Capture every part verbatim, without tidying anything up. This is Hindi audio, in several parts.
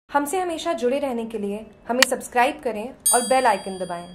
हमसे हमेशा जुड़े रहने के लिए हमें सब्सक्राइब करें और बेल आइकन दबाएं।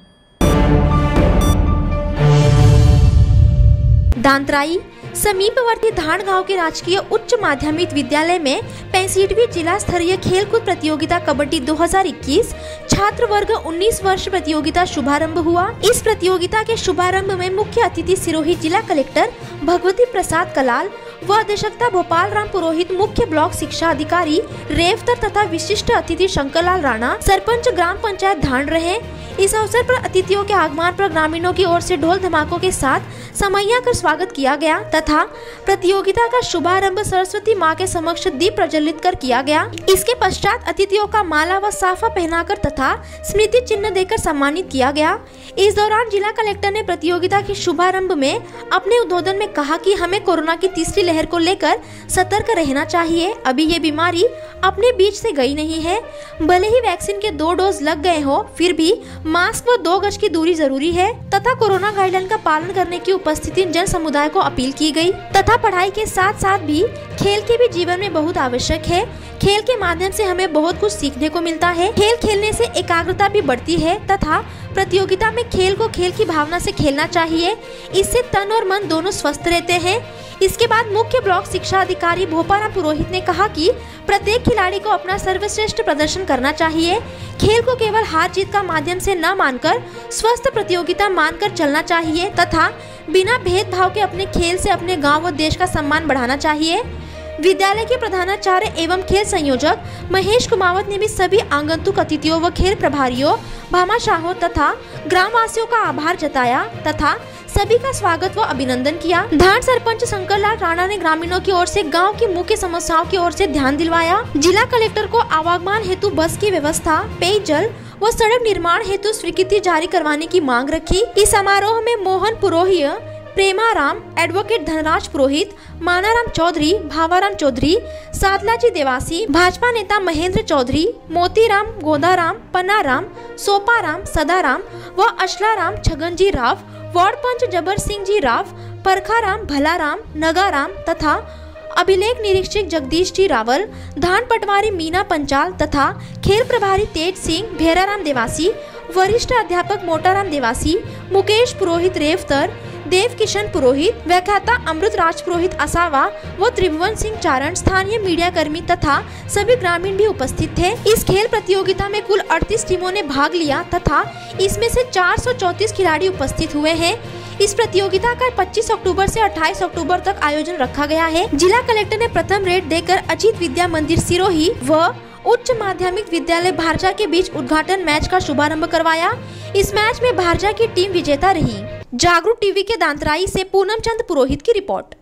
दांतराई समीपवर्ती धान गांव के राजकीय उच्च माध्यमिक विद्यालय में पैंसठवीं जिला स्तरीय खेलकूद प्रतियोगिता कबड्डी दो हज़ार इक्कीस छात्र वर्ग उन्नीस वर्ष प्रतियोगिता शुभारंभ हुआ। इस प्रतियोगिता के शुभारंभ में मुख्य अतिथि सिरोही जिला कलेक्टर भगवती प्रसाद कलाल व अध्यक्षता भोपाल राम पुरोहित, मुख्य ब्लॉक शिक्षा अधिकारी रेवतर तथा विशिष्ट अतिथि शंकरलाल राणा, सरपंच ग्राम पंचायत धान रहे। इस अवसर पर अतिथियों के आगमन पर ग्रामीणों की ओर से ढोल धमाकों के साथ समैया कर स्वागत किया गया तथा प्रतियोगिता का शुभारंभ सरस्वती मां के समक्ष दीप प्रज्वलित कर किया गया। इसके पश्चात अतिथियों का माला व साफा पहनाकर तथा स्मृति चिन्ह देकर सम्मानित किया गया। इस दौरान जिला कलेक्टर ने प्रतियोगिता के शुभारंभ में अपने उद्बोधन में कहा कि हमें कोरोना की तीसरी लहर को लेकर सतर्क रहना चाहिए। अभी ये बीमारी अपने बीच से गई नहीं है। भले ही वैक्सीन के दो डोज लग गए हो, फिर भी मास्क व दो गज की दूरी जरूरी है तथा कोरोना गाइडलाइन का पालन करने की उपस्थिति जन समुदाय को अपील की गई तथा पढ़ाई के साथ साथ भी खेल के भी जीवन में बहुत आवश्यक है। खेल के माध्यम से हमें बहुत कुछ सीखने को मिलता है। खेल खेलने से एकाग्रता भी बढ़ती है तथा प्रतियोगिता में खेल को खेल की भावना से खेलना चाहिए। इससे तन और मन दोनों स्वस्थ रहते हैं। इसके बाद मुख्य ब्लॉक शिक्षा अधिकारी भोपाल पुरोहित ने कहा कि प्रत्येक खिलाड़ी को अपना सर्वश्रेष्ठ प्रदर्शन करना चाहिए। खेल को केवल हार जीत का माध्यम से न मानकर स्वस्थ प्रतियोगिता मानकर चलना चाहिए तथा बिना भेदभाव के अपने खेल से अपने गांव व देश का सम्मान बढ़ाना चाहिए। विद्यालय के प्रधानाचार्य एवं खेल संयोजक महेश कुमावत ने भी सभी आगंतुक अतिथियों व खेल प्रभारियों, भामाशाहों तथा ग्रामवासियों का आभार जताया तथा सभी का स्वागत व अभिनंदन किया। धान सरपंच शंकरलाल राणा ने ग्रामीणों की ओर से गांव की मुख्य समस्याओं की ओर से ध्यान दिलवाया। जिला कलेक्टर को आवागमन हेतु बस की व्यवस्था, पेयजल व सड़क निर्माण हेतु स्वीकृति जारी करवाने की मांग रखी। इस समारोह में मोहन पुरोहित, प्रेमाराम, एडवोकेट धनराज पुरोहित, मानाराम चौधरी, भावाराम चौधरी, सादलाजी देवासी, भाजपा नेता महेंद्र चौधरी, मोतीराम, गोदाराम, पन्नाराम, सोपाराम, सदाराम व अशलाराम, छगनजी राव, वार्ड पंच जबर सिंह जी राव, परखाराम, भलाराम, नगाराम तथा अभिलेख निरीक्षक जगदीश जी रावल, धान पटवारी मीना पंचाल तथा खेल प्रभारी तेज सिंह, भेराराम देवासी, वरिष्ठ अध्यापक मोटाराम देवासी, मुकेश पुरोहित रेवतर, देव किशन पुरोहित, व्याख्याता अमृत राज पुरोहित असावा व त्रिभुवन सिंह चारण, स्थानीय मीडिया कर्मी तथा सभी ग्रामीण भी उपस्थित थे। इस खेल प्रतियोगिता में कुल अड़तीस टीमों ने भाग लिया तथा इसमें से चार सौ चौंतीस खिलाड़ी उपस्थित हुए हैं। इस प्रतियोगिता का पच्चीस अक्टूबर से अट्ठाईस अक्टूबर तक आयोजन रखा गया है। जिला कलेक्टर ने प्रथम रेट देकर अजीत विद्या मंदिर सिरोही व उच्च माध्यमिक विद्यालय भारजा के बीच उद्घाटन मैच का शुभारंभ करवाया। इस मैच में भारजा की टीम विजेता रही। जागरूक टीवी के दांतराई से पूनम चंद पुरोहित की रिपोर्ट।